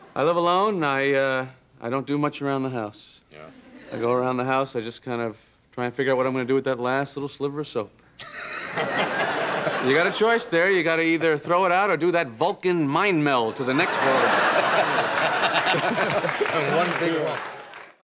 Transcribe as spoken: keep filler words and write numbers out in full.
I live alone. I, uh, I don't do much around the house. Yeah. I go around the house, I just kind of try and figure out what I'm going to do with that last little sliver of soap. You got a choice there. You got to either throw it out or do that Vulcan mind meld to the next world. One big one.